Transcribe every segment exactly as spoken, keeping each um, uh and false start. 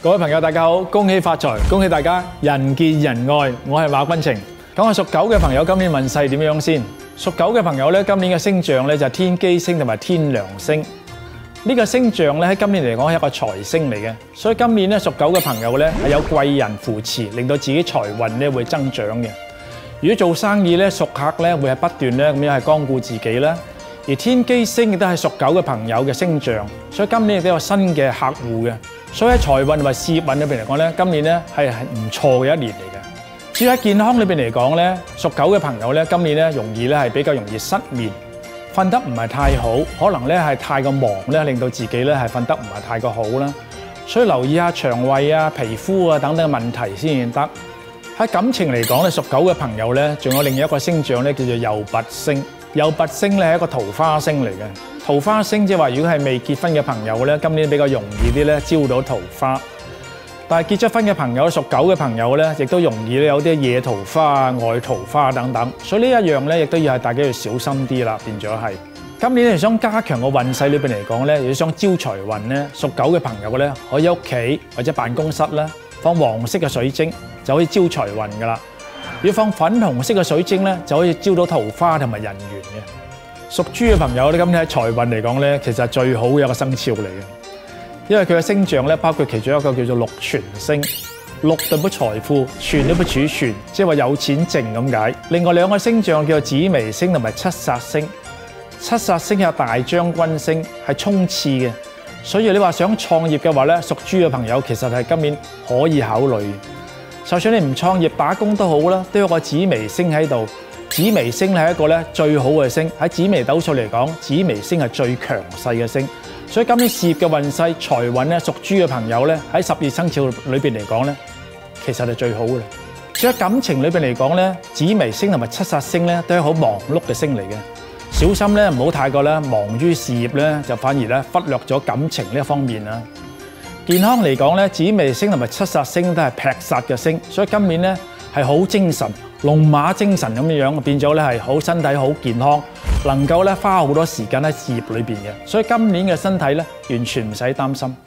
各位朋友，大家好，恭喜發財，恭喜大家人見人愛。我係馬君晴。講下屬狗嘅朋友今年運勢點樣先？屬狗嘅朋友咧，今年嘅星象咧就係天機星同埋天梁星。呢個星象咧喺今年嚟講係一個財星嚟嘅，所以今年咧屬狗嘅朋友咧係有貴人扶持，令到自己財運咧會增長嘅。如果做生意咧，屬客咧會係不斷咧咁樣係光顧自己啦。而天機星亦都係屬狗嘅朋友嘅星象，所以今年亦都有新嘅客戶嘅。所以喺財運同埋事業運裏邊嚟講咧，今年咧係係唔錯嘅一年嚟嘅。至於喺健康裏邊嚟講咧，屬狗嘅朋友咧，今年咧容易咧係比較容易失眠，瞓得唔係太好，可能咧係太過忙咧，令到自己咧係瞓得唔係太過好啦。所以留意下腸胃啊、皮膚啊等等嘅問題先得。喺感情嚟講咧，屬狗嘅朋友咧，仲有另一個星象咧，叫做右弼星。右弼星咧係一個桃花星嚟嘅。桃花星即係話，如果係未結婚嘅朋友咧，今年比較容易啲咧招到桃花。但係結咗婚嘅朋友，屬狗嘅朋友咧，亦都容易咧有啲野桃花、外桃花等等。所以呢一樣咧，亦都要係大家要小心啲啦。變咗係今年你想加強個運勢裏邊嚟講咧，如果想招財運咧，屬狗嘅朋友咧，可以喺屋企或者辦公室咧放黃色嘅水晶，就可以招財運噶啦。如果放粉紅色嘅水晶咧，就可以招到桃花同埋人緣嘅。屬豬嘅朋友咧，今年喺財運嚟講咧，其實係最好嘅一個生肖嚟嘅，因為佢嘅星象咧，包括其中一個叫做祿存星。祿代表財富，存代表儲存，即係話有錢剩咁解。另外兩個星象叫做紫微星同埋七煞星。七煞星有大將軍星，係衝刺嘅，所以你話想創業嘅話咧，屬豬嘅朋友其實係今年可以考慮。就算你唔創業打工都好啦，都有個紫微星喺度。紫微星係一個咧最好嘅星，喺紫微斗數嚟講，紫微星係最強勢嘅星。所以今年事業嘅運勢、財運咧，屬豬嘅朋友咧喺十二生肖裏邊嚟講咧，其實係最好嘅。至於感情裏邊嚟講咧，紫微星同埋七煞星咧都係好忙碌嘅星嚟嘅，小心咧唔好太過咧忙於事業咧，就反而咧忽略咗感情呢一方面啦。健康嚟講咧，紫微星同埋七煞星都係劈煞嘅星，所以今年咧係好精神、龍馬精神咁樣樣，變咗咧係好身體好健康，能夠咧花好多時間喺事業裏邊嘅，所以今年嘅身體咧完全唔使擔心。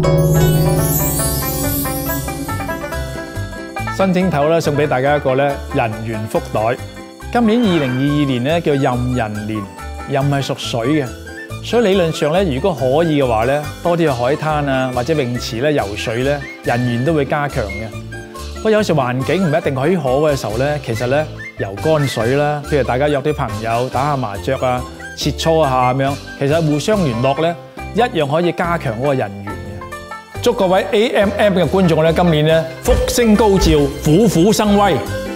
新正頭咧送俾大家一個咧人緣福袋。今年二零二二年咧叫壬寅年，壬係屬水嘅。所以理論上咧，如果可以嘅話咧，多啲去海灘啊，或者泳池咧游水咧，人緣都會加強嘅。不過有時環境唔一定許可嘅時候咧，其實咧游乾水啦，譬如大家約啲朋友打下麻雀啊，切磋一下咁樣，其實互相聯絡咧，一樣可以加強嗰個人緣嘅。祝各位 A M M 嘅觀眾咧，今年咧福星高照，虎虎生威。